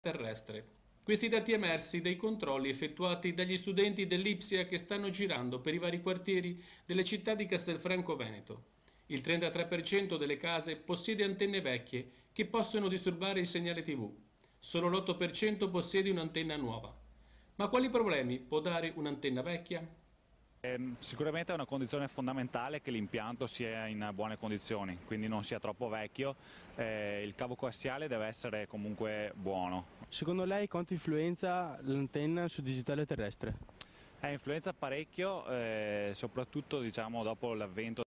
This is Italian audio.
terrestre. Questi dati emersi dai controlli effettuati dagli studenti dell'Ipsia che stanno girando per i vari quartieri delle città di Castelfranco Veneto. Il 33% delle case possiede antenne vecchie che possono disturbare il segnale TV. Solo l'8% possiede un'antenna nuova. Ma quali problemi può dare un'antenna vecchia? Sicuramente è una condizione fondamentale che l'impianto sia in buone condizioni, quindi non sia troppo vecchio, il cavo coassiale deve essere comunque buono. Secondo lei quanto influenza l'antenna sul digitale terrestre? Influenza parecchio, soprattutto diciamo, dopo l'avvento